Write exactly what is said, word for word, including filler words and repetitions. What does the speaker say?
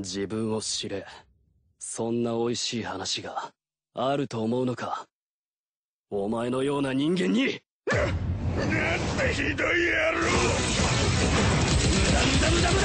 自分を知れ。そんな美味しい話があると思うのか。お前のような人間に。なんてひどい野郎。ムダムダムダム